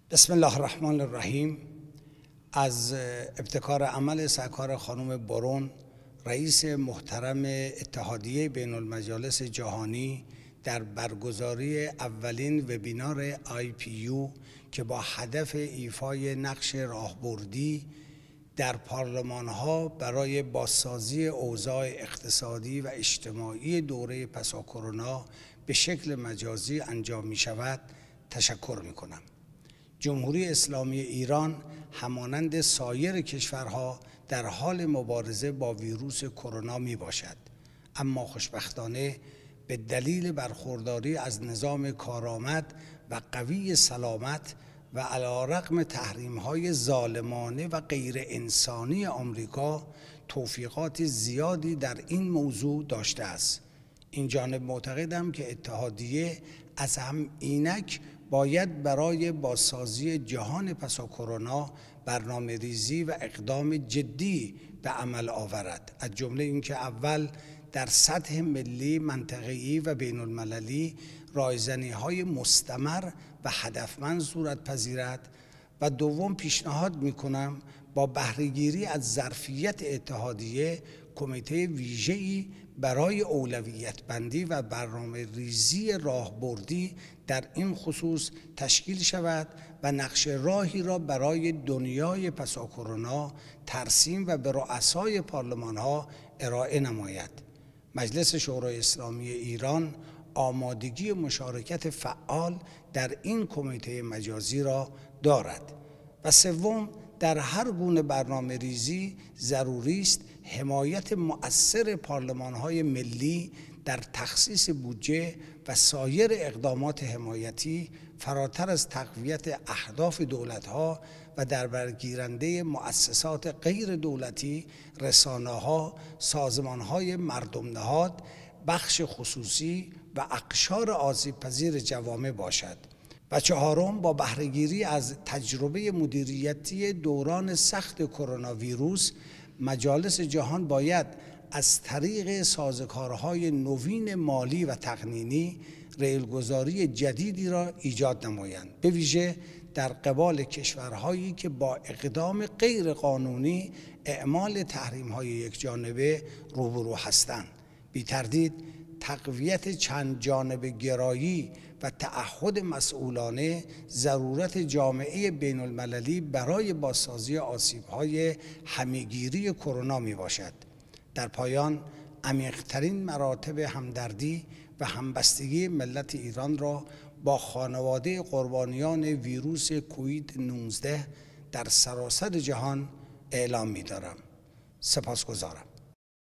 بسم الله الرحمن الرحیم. از ابتکار عمل سرکار خانم برون، رئیس محترم اتحادیه بین المجالس جهانی، در برگزاری اولین وبینار IPU که با هدف ایفای نقش راهبردی در پارلمان‌ها برای بازسازی اوضاع اقتصادی و اجتماعی دوره پسا کرونا به شکل مجازی انجام می شود تشکر می کنم. جمهوری اسلامی ایران همانند سایر کشورها در حال مبارزه با ویروس کرونا می باشد، اما خوشبختانه به دلیل برخورداری از نظام کارآمد و قوی سلامت و علی‌رغم تحریم‌های ظالمانه و غیر انسانی آمریکا توفیقات زیادی در این موضوع داشته است. این جانب معتقدم که اتحادیه از هم اینک باید برای بازسازی جهان پسا کرونا برنامه ریزی و اقدام جدی به عمل آورد، از جمله اینکه اول در سطح ملی، منطقه‌ای و بین المللی رایزنی‌های مستمر و هدفمند صورت پذیرد و دوم پیشنهاد می‌کنم با بهره‌گیری از ظرفیت اتحادیه کمیته ویژه‌ای برای اولویت بندی و برنامه ریزی راهبردی در این خصوص تشکیل شود و نقشه راهی را برای دنیای پسا کرونا ترسیم و به رؤسای پارلمان‌ها ارائه نماید. مجلس شورای اسلامی ایران آمادگی مشارکت فعال در این کمیته مجازی را دارد. و سوم، در هر گونه برنامه ریزی ضروری است حمایت مؤثر پارلمان‌های ملی در تخصیص بودجه و سایر اقدامات حمایتی فراتر از تقویت اهداف دولت‌ها و در برگیرنده مؤسسات غیر دولتی، رسانه‌ها، سازمان‌های مردم نهاد، بخش خصوصی و اقشار آسیب‌پذیر جوامع باشد. و چهارم، با بهره‌گیری از تجربه مدیریتی دوران سخت کرونا ویروس، مجالس جهان باید از طریق سازوکارهای نوین مالی و تقنینی ریلگذاری جدیدی را ایجاد نمایند، به ویژه در قبال کشورهایی که با اقدام غیر قانونی اعمال تحریم‌های یکجانبه روبرو هستند. بی تردید تقویت چند جانبه گرایی و تعهد مسئولانه ضرورت جامعه بین المللی برای بازسازی آسیب‌های همه‌گیری کرونا می باشد. در پایان عمیق‌ترین مراتب همدردی و همبستگی ملت ایران را با خانواده قربانیان ویروس کووید 19 در سراسر جهان اعلام می دارم. سپاسگزارم.